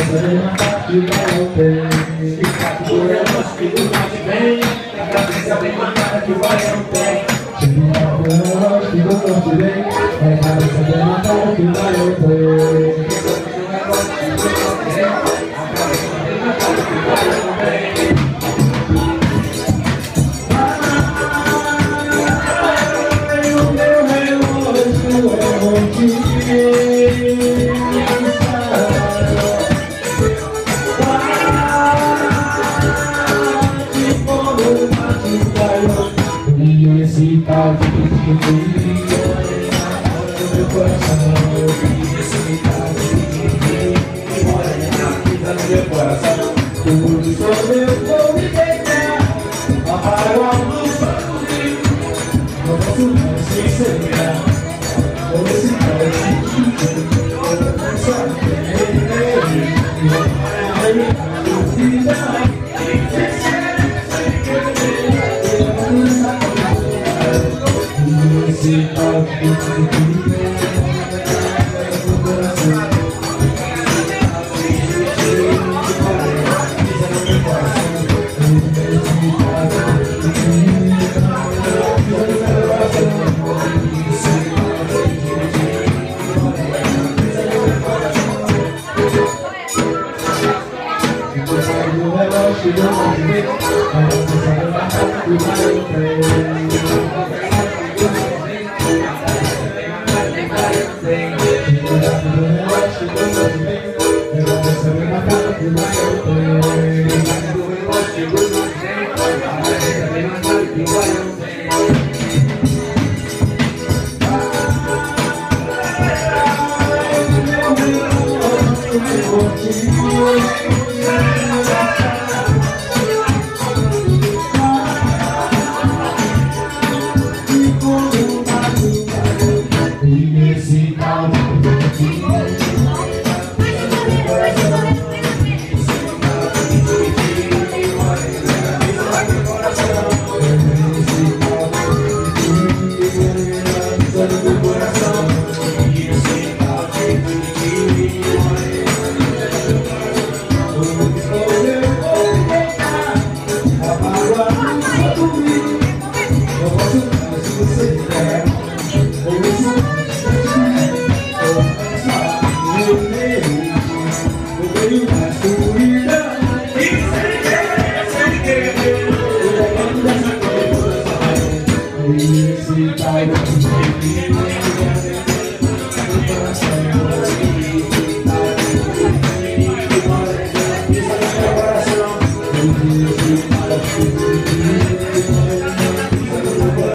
saber matar que vai ao pé. Por elas que do norte vem, a cabeça vem matar que vai ao pé. Por elas que do norte vem, a cabeça vem matar que vai ao pé. Esse tal de meu coração, esse tal de mora no meu coração. Tudo sobre eu vou me deitar, apago a luz para dormir. Não posso mais sem segurar, com esse tal de sabe que Thank you.